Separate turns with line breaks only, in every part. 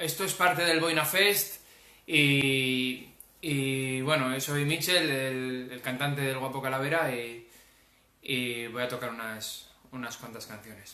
esto es parte del Boina Fest y bueno, soy Michel, el cantante del Guapo Calavera y voy a tocar unas cuantas canciones.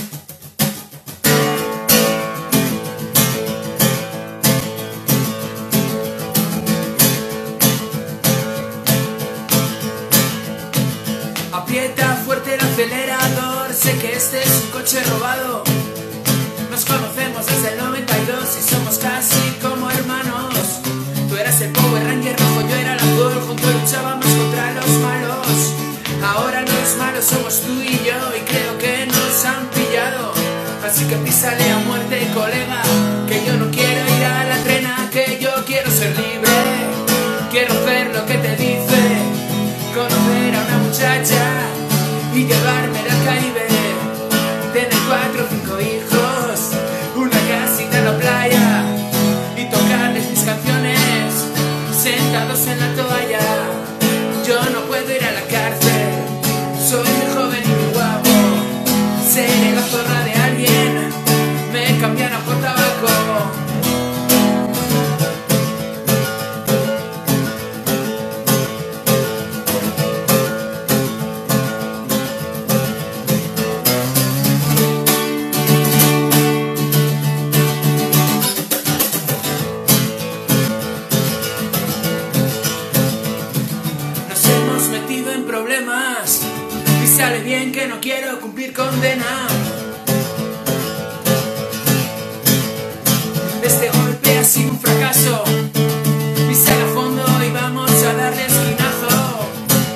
Aprieta fuerte el acelerador, sé que este es un coche robado. Nos conocemos desde el 92 y somos casi como hermanos. Tú eras el Power Ranger rojo, yo era el azul, juntos luchábamos contra los malos. Ahora los malos somos tú y yo y creo que nos han pillado. Así que písale a muerte, colega, que yo no quiero ir a la trena, que yo quiero ser libre. Quiero hacer lo que te dice, conocer a una muchacha y llevármela al Caribe. Tener 4 o 5 hijos, una casita en la playa y tocarles mis canciones sentados en la toalla. Yo no puedo ir a la cárcel, soy muy joven y muy guapo. Seré la zorra de alguien, me cambiarán por tabaco. Y sale bien que no quiero cumplir condena. Este golpe ha sido un fracaso, písale a fondo y vamos a darle esquinazo.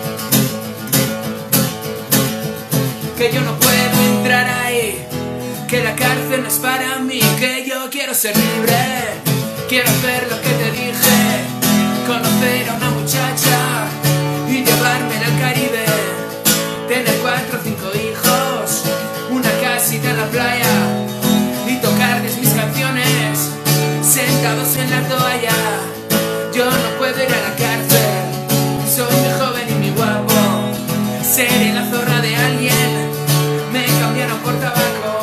Que yo no puedo entrar ahí, que la cárcel no es para mí, que yo quiero ser libre. Quiero hacer lo que te dije, conocer a una muchacha y llevármela al Caribe. Tener 4 o 5 hijos, una casita en la playa y tocarles mis canciones sentados en la toalla. Yo no puedo ir a la cárcel, soy muy joven y muy guapo. Seré la zorra de alguien, me cambiaron por tabaco.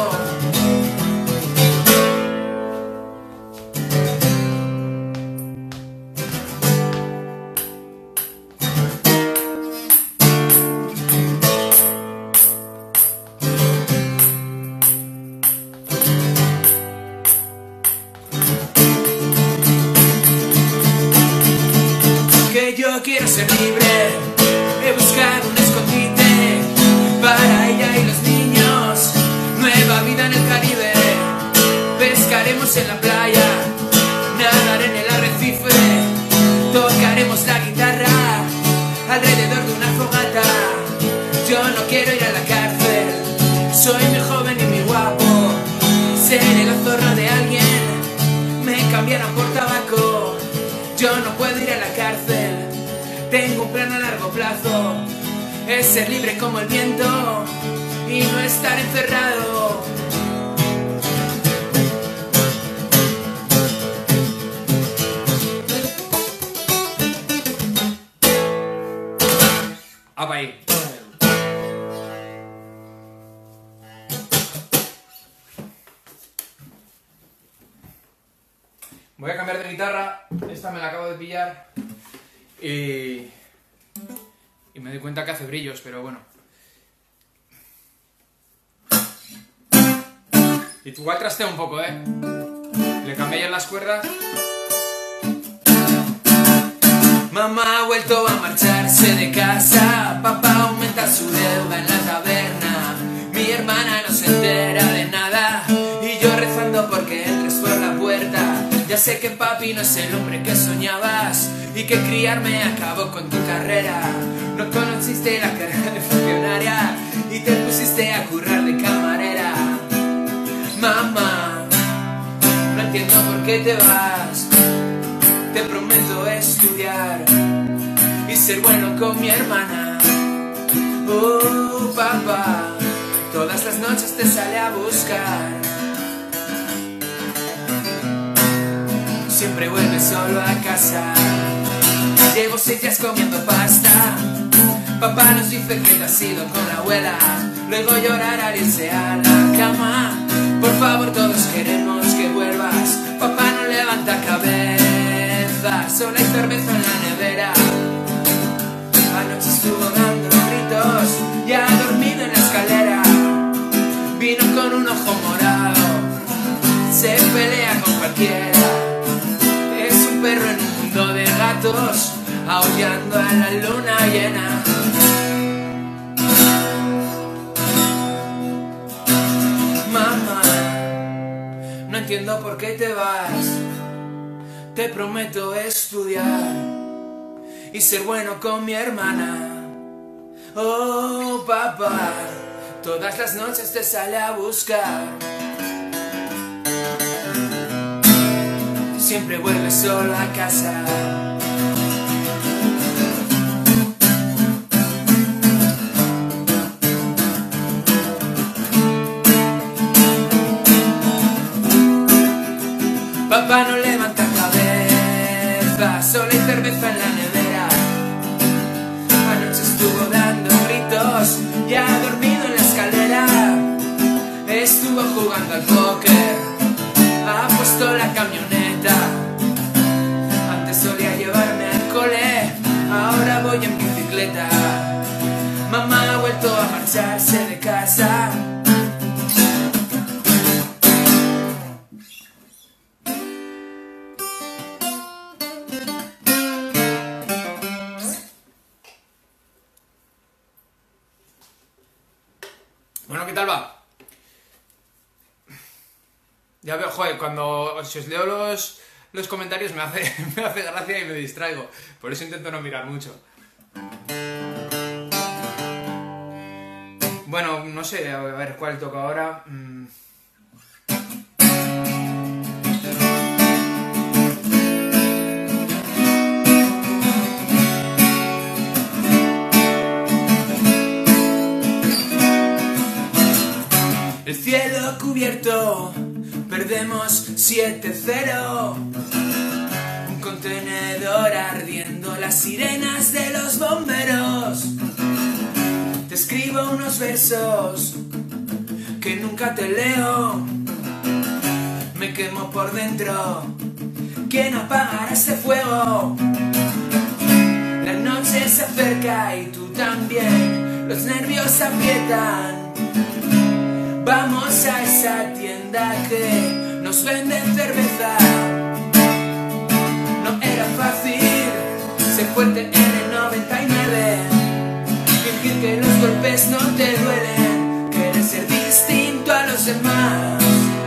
Yo quiero ser libre, he buscado un escondite para ella y los niños, nueva vida en el Caribe. Pescaremos en la playa, nadaré en el arrecife, tocaremos la guitarra alrededor de una fogata. Yo no quiero ir a la cárcel, soy muy joven y muy guapo. Seré la zorra de alguien, me cambiarán por tabaco. Yo no puedo ir a la cárcel, tengo un plan a largo plazo, es ser libre como el viento y no estar encerrado.
¡Apa ahí! Voy a cambiar de guitarra, esta me la acabo de pillar y me doy cuenta que hace brillos, pero bueno. Y tú igual trastea un poco, ¿eh? Le cambié ya las cuerdas.
Mamá ha vuelto a marcharse de casa, papá aumenta su deuda en la taberna, mi hermana no se entera de nada y yo rezando porque entres por la puerta. Ya sé que papi no es el hombre que soñabas y que criarme acabó con tu carrera. No conociste la carrera de funcionaria y te pusiste a currar de camarera. Mamá, no entiendo por qué te vas. Te prometo estudiar y ser bueno con mi hermana. Oh, papá, todas las noches te sale a buscar. Siempre vuelves solo a casa. Llevo 6 días comiendo pasta. Papá nos dice que te has ido con la abuela, luego llorar al irse a la cama. Por favor, todos queremos que vuelvas. Papá sola y cerveza en la nevera. Anoche estuvo dando gritos, ya dormido en la escalera. Vino con un ojo morado, se pelea con cualquiera. Es un perro en un mundo de gatos, aullando a la luna llena. Mamá, no entiendo por qué te vas. Te prometo estudiar y ser bueno con mi hermana. Oh, papá, todas las noches te sale a buscar. Siempre vuelves solo a casa. Papá no levanta cabeza, sola y cerveza en la nevera. Anoche estuvo dando gritos, ya dormido en la escalera. Estuvo jugando al póker, ha puesto la camioneta. Antes solía llevarme al cole, ahora voy en bicicleta. Mamá ha vuelto a marcharse de casa.
Bueno, ¿qué tal va? Ya veo, joder, cuando si os leo los comentarios me hace gracia y me distraigo. Por eso intento no mirar mucho. Bueno, no sé, a ver cuál toca ahora.
El cielo cubierto, perdemos 7-0. Un contenedor ardiendo, las sirenas de los bomberos. Te escribo unos versos que nunca te leo. Me quemo por dentro, ¿quién apagará este fuego? La noche se acerca y tú también, los nervios aprietan. Vamos a esa tienda que nos venden cerveza. No era fácil ser fuerte en el 99. Fingir que los golpes no te duelen, querer ser distinto a los demás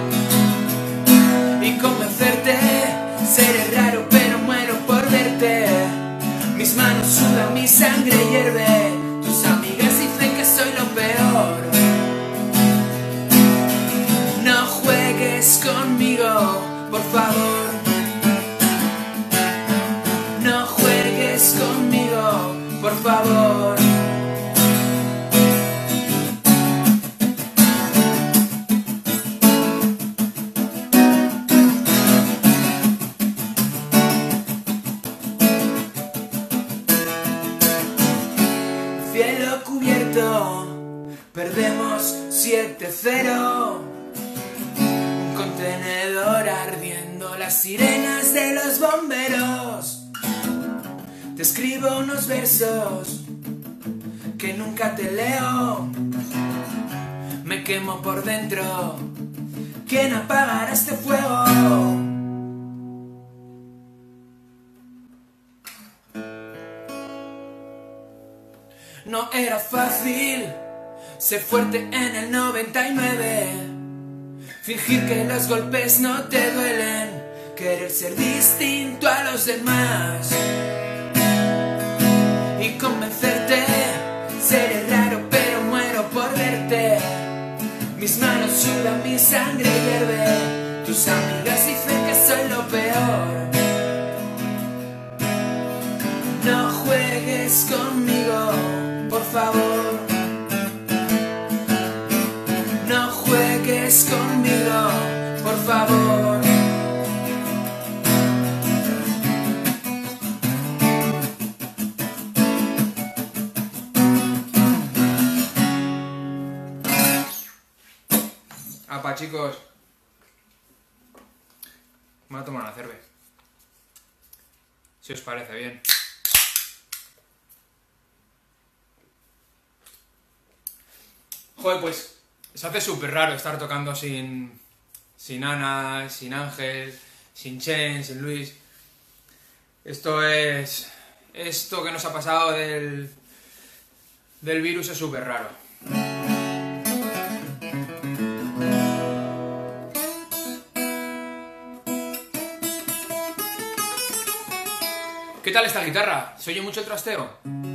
y convencerte. Seré raro pero muero por verte. Mis manos sudan, mi sangre hierve. Tus amigas dicen que soy lo peor. No juegues conmigo, por favor. No juegues conmigo, por favor. Cielo cubierto, perdemos 7-0. Contenedor ardiendo, las sirenas de los bomberos. Te escribo unos versos que nunca te leo. Me quemo por dentro, ¿quién apagará este fuego? No era fácil ser fuerte en el 99. Fingir que los golpes no te duelen, querer ser distinto a los demás y convencerte. Seré raro pero muero por verte. Mis manos sudan, mi sangre hierve. Tus amigas dicen que soy lo peor. No juegues conmigo, por favor. No juegues conmigo, por favor.
Apa, chicos. Me voy a tomar una cerveza. si os parece bien. Joder, pues se hace súper raro estar tocando sin Ana, sin Ángel, sin Chen, sin Luis. Esto que nos ha pasado del virus es súper raro. ¿Qué tal esta guitarra? ¿Se oye mucho el trasteo?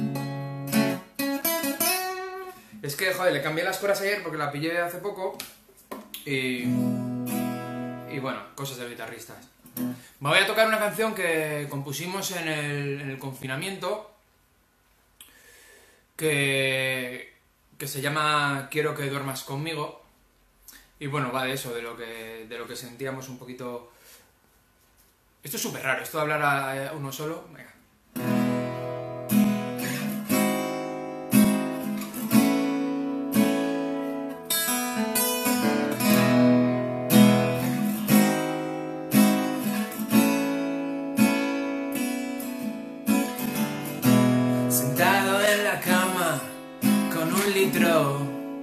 Es que, joder, le cambié las cuerdas ayer porque la pillé hace poco y bueno, cosas de guitarristas. Me voy a tocar una canción que compusimos en el confinamiento que se llama Quiero que duermas conmigo y bueno, va de eso, de lo que sentíamos un poquito. Esto es súper raro, esto de hablar a uno solo. Venga.
Sentado en la cama con un litro,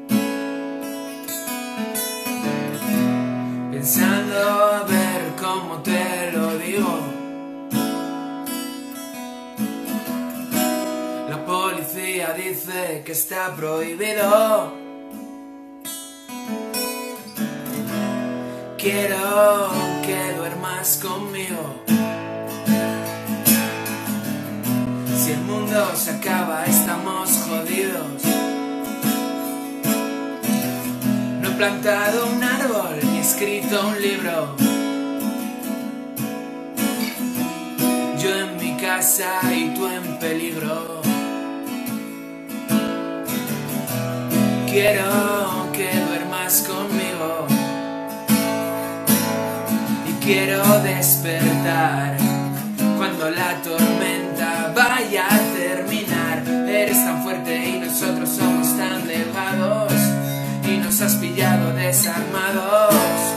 pensando a ver cómo te lo digo. La policía dice que está prohibido. Quiero que duermas conmigo. Si el mundo se acaba, estamos jodidos. No he plantado un árbol ni escrito un libro. Yo en mi casa y tú en peligro. Quiero que duermas conmigo. Y quiero despertar cuando la tormenta vaya a terminar. Eres tan fuerte y nosotros somos tan delgados y nos has pillado desarmados.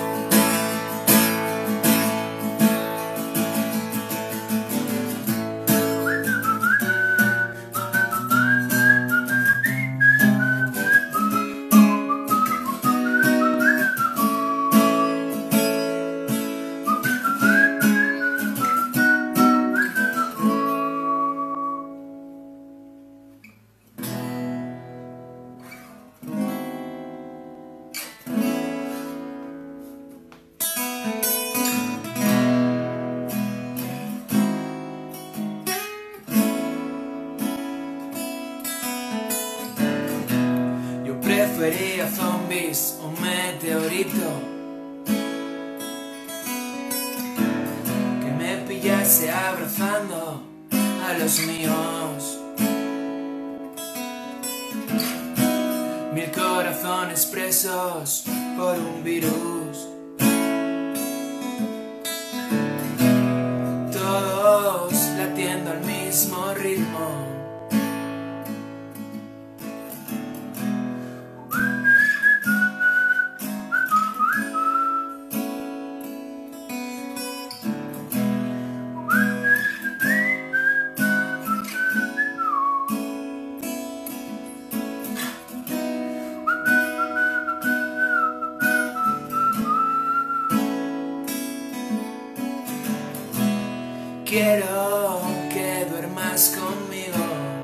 Prefería zombies o meteorito que me pillase abrazando a los míos. 1000 corazones presos por un virus, todos latiendo al mismo ritmo. Quiero que duermas conmigo.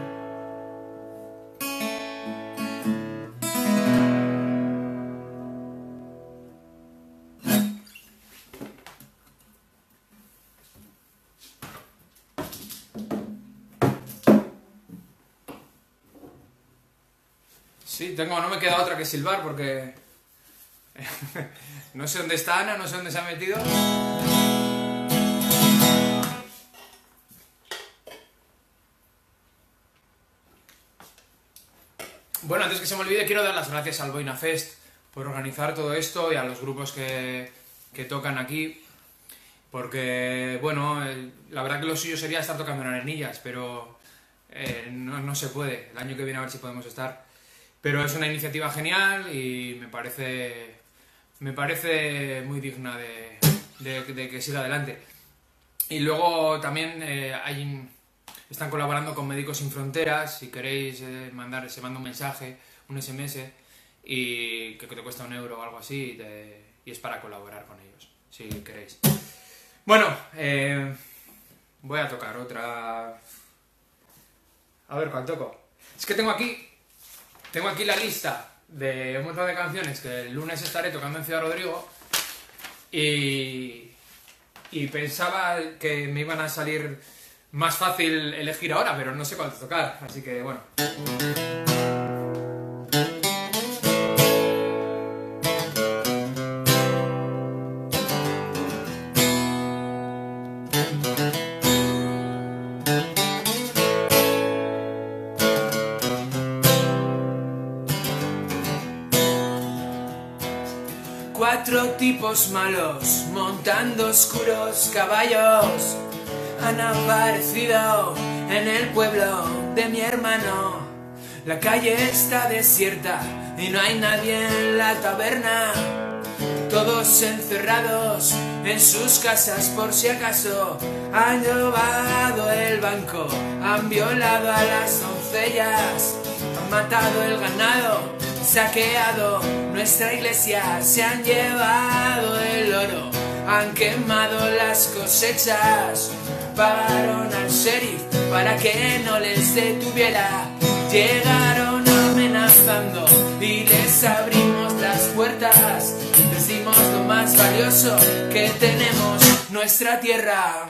Sí, no me queda otra que silbar porque no sé dónde está Ana, no sé dónde se ha metido. Bueno, antes que se me olvide, quiero dar las gracias al Boina Fest por organizar todo esto y a los grupos que tocan aquí, porque, bueno, la verdad que lo suyo sería estar tocando en Arenillas, pero no se puede. El año que viene a ver si podemos estar. Pero es una iniciativa genial y me parece muy digna de que siga adelante. Y luego también están colaborando con Médicos Sin Fronteras. Si queréis se manda un mensaje, un SMS, y que te cuesta €1 o algo así, y es para colaborar con ellos, si queréis. Bueno, voy a tocar otra. A ver cuál toco. Es que tengo aquí la lista de un montón de canciones que el lunes estaré tocando en Ciudad Rodrigo, y pensaba que me iban a salir más fácil elegir ahora, pero no sé cuál tocar, así que bueno.
4 tipos malos montando oscuros caballos han aparecido en el pueblo de mi hermano. La calle está desierta y no hay nadie en la taberna. Todos encerrados en sus casas por si acaso. Han robado el banco, han violado a las doncellas, han matado el ganado, saqueado nuestra iglesia, se han llevado el oro, han quemado las cosechas. Pagaron al sheriff para que no les detuviera. Llegaron amenazando y les abrimos las puertas. Les dimos lo más valioso que tenemos, nuestra tierra.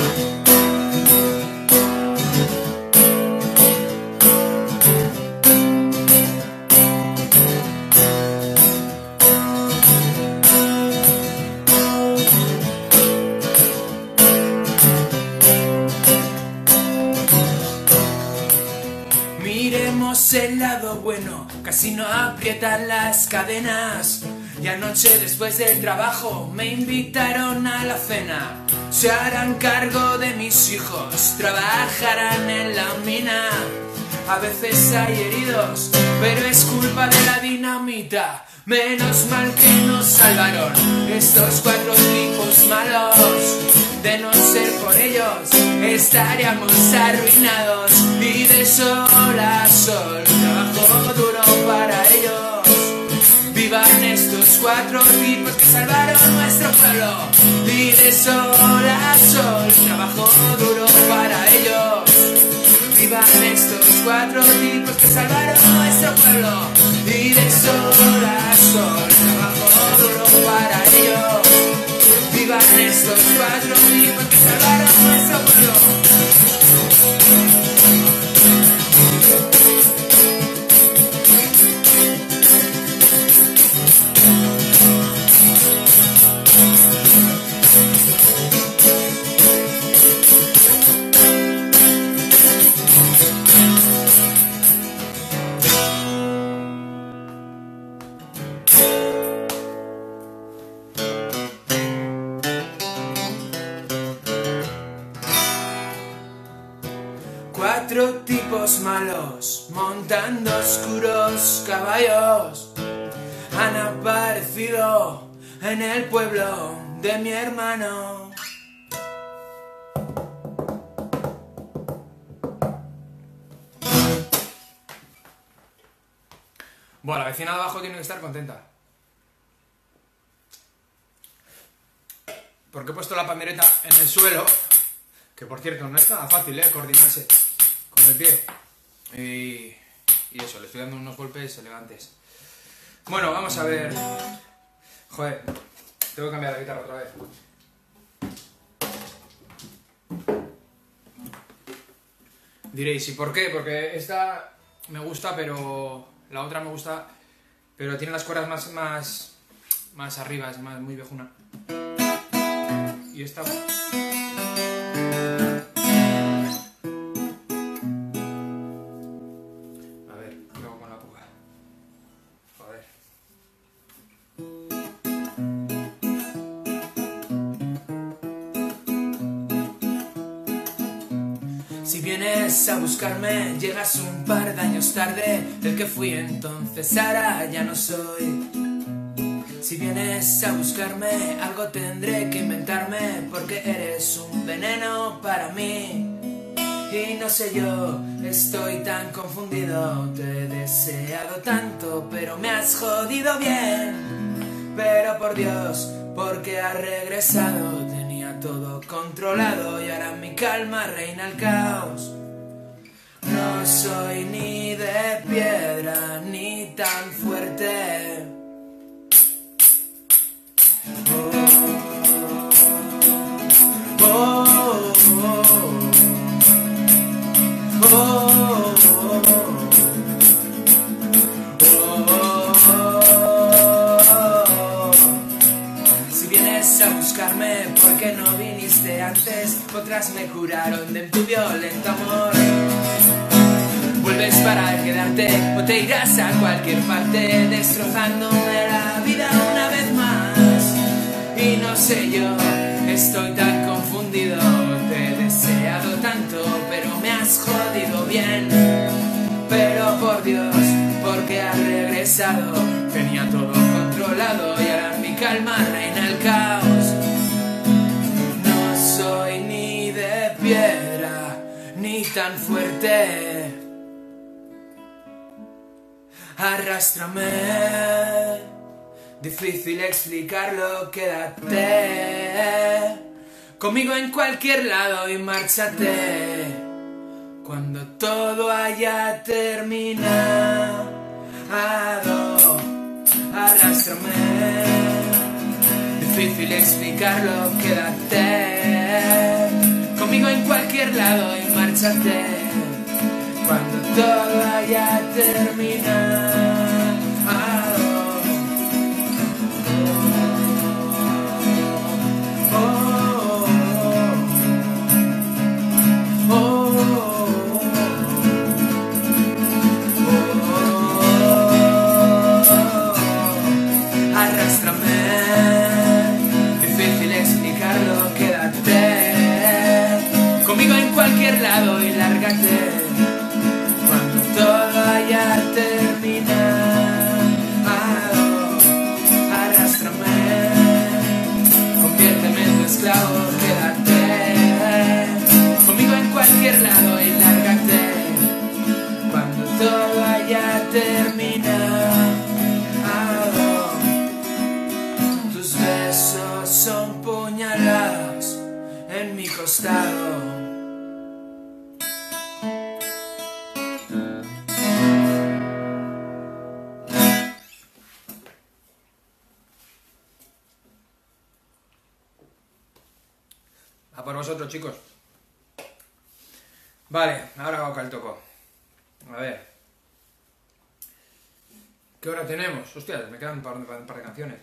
Miremos el lado bueno, casi no aprietan las cadenas. Y anoche después del trabajo me invitaron a la cena. Se harán cargo de mis hijos, trabajarán en la mina. A veces hay heridos, pero es culpa de la dinamita. Menos mal que nos salvaron estos 4 tipos malos. De no ser por ellos estaríamos arruinados. Y de sol a sol trabajo duro para ellos. Vivan estos 4 tipos que salvaron nuestro pueblo. Y de sol a sol trabajo duro para ellos. Vivan estos 4 tipos que salvaron nuestro pueblo. Y de sol a sol trabajo duro para ellos. Vivan estos 4 tipos que salvaron nuestro pueblo. Cuatro tipos malos montando oscuros caballos han aparecido en el pueblo de mi hermano.
Bueno, la vecina de abajo tiene que estar contenta. Porque he puesto la pandereta en el suelo, que por cierto no es nada fácil, coordinarse con el pie. Y eso, le estoy dando unos golpes elegantes. Bueno, vamos a ver. Joder, tengo que cambiar la guitarra otra vez. Diréis, ¿y por qué? Porque esta me gusta, pero la otra me gusta, pero tiene las cuerdas más arriba, es muy viejuna. Y esta...
Si vienes a buscarme, llegas un par de años tarde. El que fui entonces ahora ya no soy. Si vienes a buscarme, algo tendré que inventarme, porque eres un veneno para mí. Y no sé yo, estoy tan confundido. Te he deseado tanto, pero me has jodido bien. Pero por Dios, porque has regresado. Tenía todo controlado y ahora en mi calma reina el caos. No soy ni de piedra ni tan fuerte. Oh, oh, oh, oh, oh. Si vienes a buscarme, ¿por qué no viniste antes? Otras me curaron de tu violento amor. Vuelves para quedarte o te irás a cualquier parte, destrozándome la vida una vez más. Y no sé yo, estoy tan confundido. Te he deseado tanto, pero me has jodido bien. Pero por Dios, porque has regresado. Tenía todo controlado y ahora en mi calma reina el caos. No soy ni de piedra ni tan fuerte. Arrástrame, difícil explicarlo, quédate conmigo en cualquier lado y márchate cuando todo haya terminado. Arrástrame, difícil explicarlo, quédate conmigo en cualquier lado y márchate cuando todo haya terminado. Arrástrame, difícil explicarlo, quédate conmigo en cualquier lado y lárgate cuando todo haya terminado. Arrástrame, conviérteme en tu esclavo, quédate conmigo en cualquier lado y lárgate cuando todo haya terminado. Tus besos son puñaladas en mi costado.
A por vosotros, chicos. Vale, ahora va el toco. A ver. ¿Qué hora tenemos? Hostia, me quedan un par de canciones.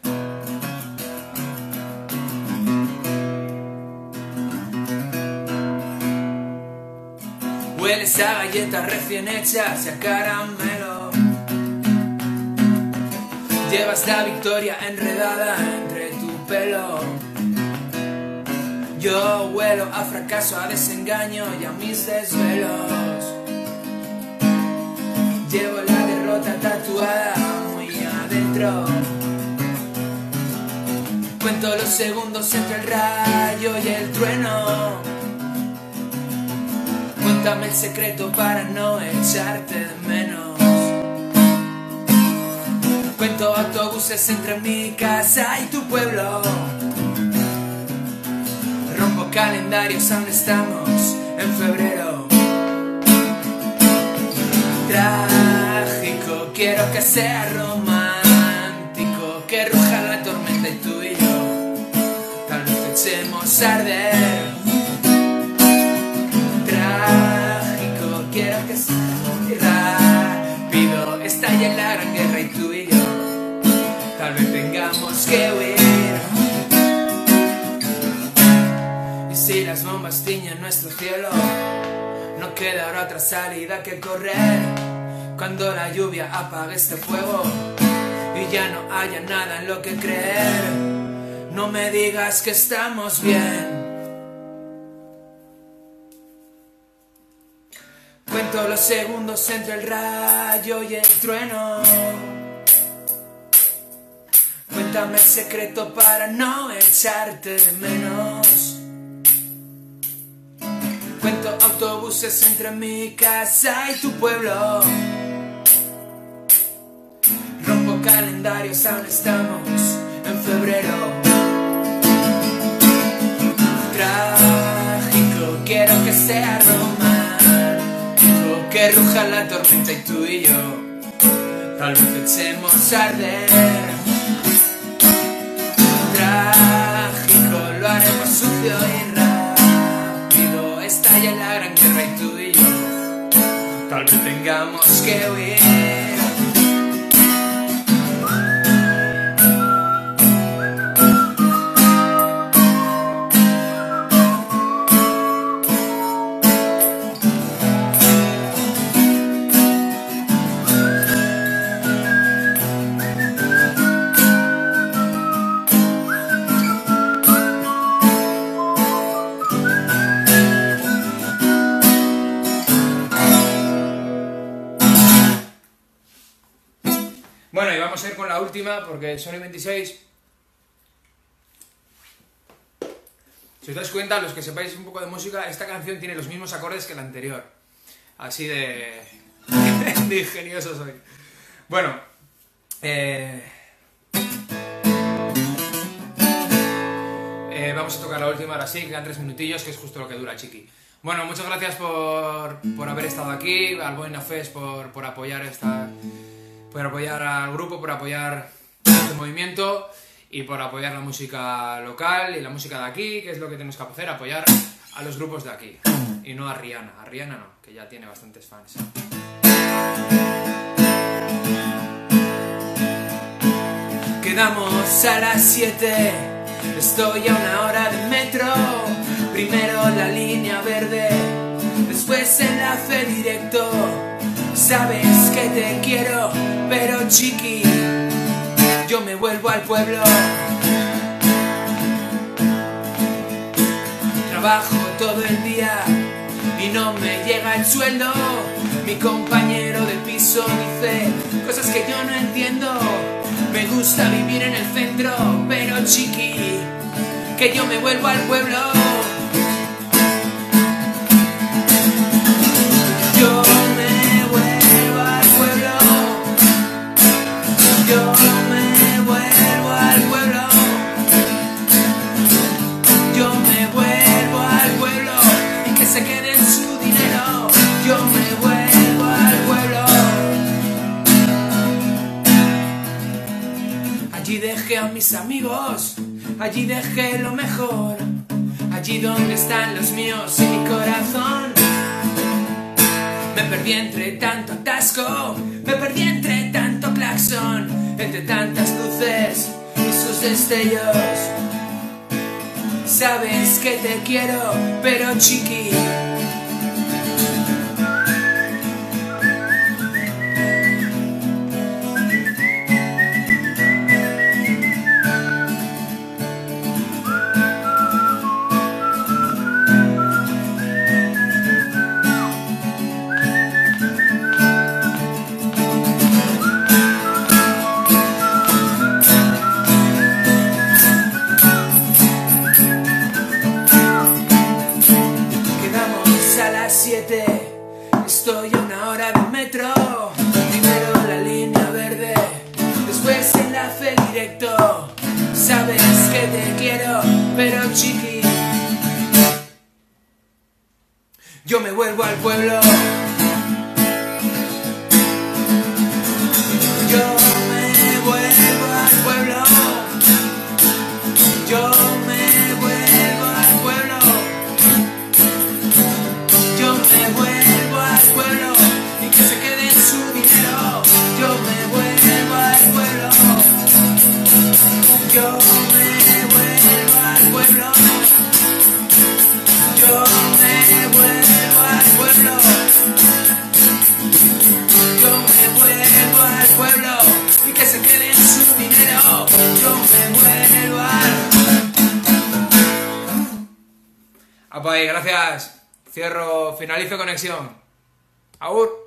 Hueles a galletas recién hechas y a caramelo. Llevas la victoria enredada entre tu pelo. Yo huelo a fracaso, a desengaño y a mis desvelos. Llevo la derrota tatuada muy adentro. Cuento los segundos entre el rayo y el trueno. Cuéntame el secreto para no echarte de menos. Cuento autobuses entre mi casa y tu pueblo. Rompo calendarios, aún estamos en febrero. Trágico, quiero que sea romántico, que ruja la tormenta y tú y yo tal vez echemos a arder. Trágico, quiero que sea rápido, estalle la gran guerra y tú y yo tal vez tengamos que huir. Y si las bombas tiñen nuestro cielo, no queda ahora otra salida que correr. Cuando la lluvia apague este fuego y ya no haya nada en lo que creer, no me digas que estamos bien. Cuento los segundos entre el rayo y el trueno. Cuento Cuéntame el secreto para no echarte de menos. Cuento autobuses entre mi casa y tu pueblo. Rompo calendarios, aún estamos en febrero. Trágico, quiero que sea romántico, que ruja la tormenta y tú y yo tal vez echemos a arder. Trágico, lo haremos sucio y rápido. Estalla la gran guerra y tú y yo tal vez tengamos que huir.
Bueno, y vamos a ir con la última porque son y 26. Si os dais cuenta, los que sepáis un poco de música, esta canción tiene los mismos acordes que la anterior. Así de ingenioso soy. Bueno, vamos a tocar la última ahora sí, quedan 3 minutillos, que es justo lo que dura Chiqui. Bueno, muchas gracias por haber estado aquí, al Boina Fest por apoyar por apoyar al grupo, por apoyar este movimiento y por apoyar la música local y la música de aquí, que es lo que tenemos que hacer, apoyar a los grupos de aquí y no a Rihanna. A Rihanna no, que ya tiene bastantes fans.
Quedamos a las 7, estoy a 1 hora de metro. Primero la línea verde, después enlace directo. Sabes que te quiero, pero chiqui, yo me vuelvo al pueblo. Trabajo todo el día y no me llega el sueldo. Mi compañero de piso dice cosas que yo no entiendo. Me gusta vivir en el centro, pero chiqui, que yo me vuelvo al pueblo. Yo me vuelvo al pueblo. Yo me vuelvo al pueblo. Yo me vuelvo al pueblo y que se queden su dinero. Yo me vuelvo al pueblo. Allí dejé a mis amigos, allí dejé lo mejor, allí donde están los míos y mi corazón. Me perdí entre tanto atasco, me perdí entre tanto claxon, entre tantas luces y sus destellos. Sabes que te quiero, pero chiqui, estoy a 1 hora de metro. Primero la línea verde, después enlace directo. Sabes que te quiero, pero chiqui, yo me vuelvo al pueblo. Yo me vuelvo al pueblo. Yo me vuelvo al pueblo. Yo me vuelvo al pueblo y que se quede en su dinero. Yo me vuelvo al pueblo. Yo me vuelvo al pueblo. Yo me vuelvo al pueblo. Yo me vuelvo al pueblo y que se quede en su dinero. Yo me vuelvo al...
Apa, gracias. Cierro, finalizo conexión. Agur.